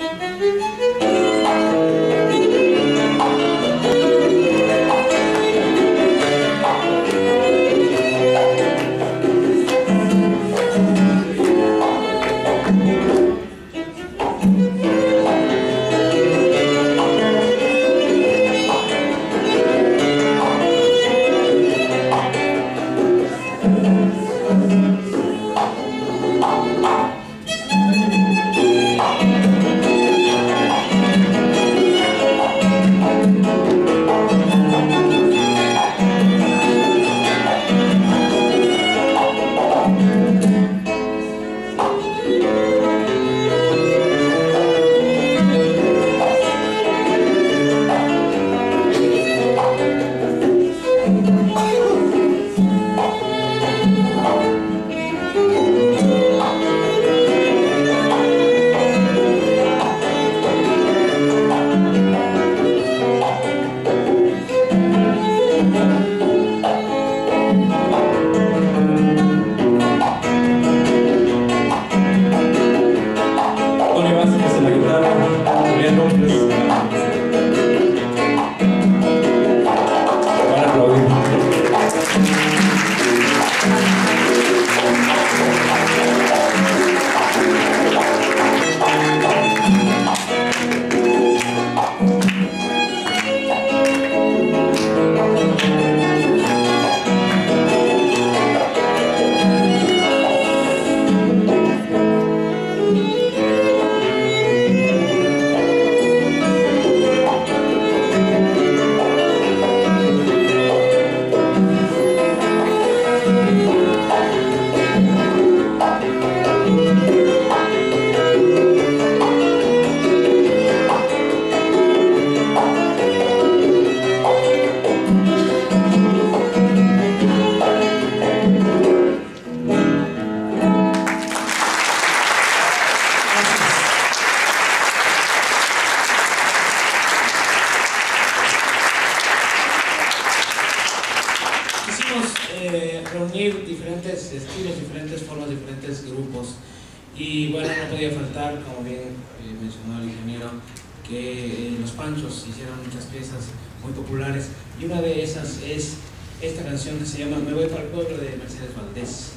reunir diferentes estilos, diferentes formas, diferentes grupos. Y bueno, no podía faltar, como bien mencionó el ingeniero, que los Panchos hicieron muchas piezas muy populares, y una de esas es esta canción que se llama Me voy para el pueblo, de Mercedes Valdés.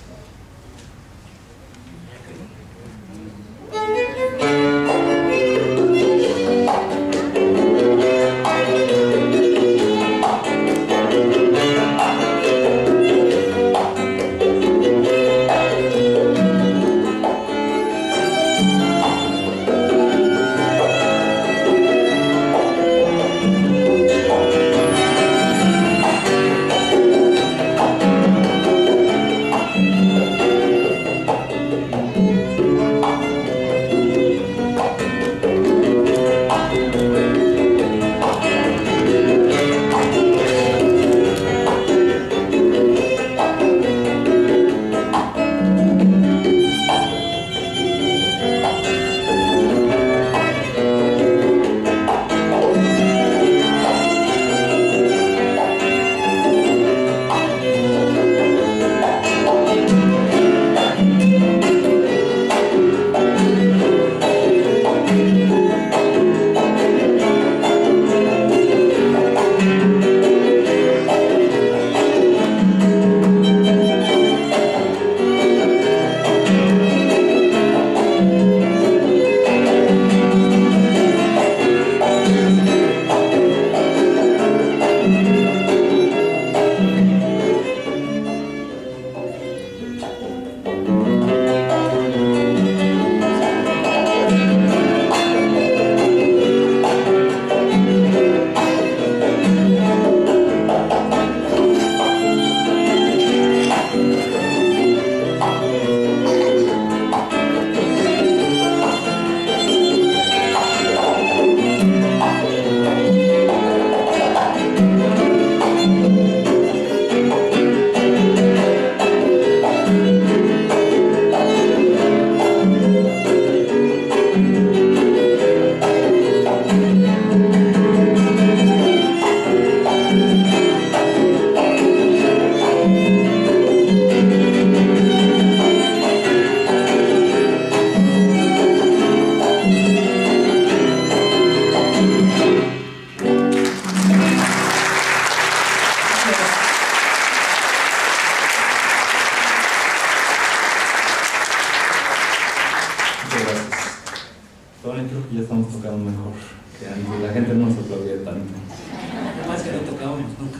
gracias. Tony, creo que ya estamos tocando mejor que antes. La gente no nos aplaudía tanto. Lo más que no tocábamos nunca.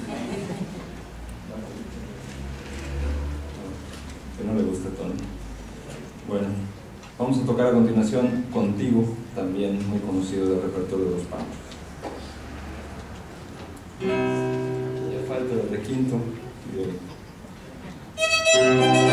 Que no le gusta a Tony. Bueno, vamos a tocar a continuación Contigo, también muy conocido del repertorio de los Panchos. Ya falta el requinto. Y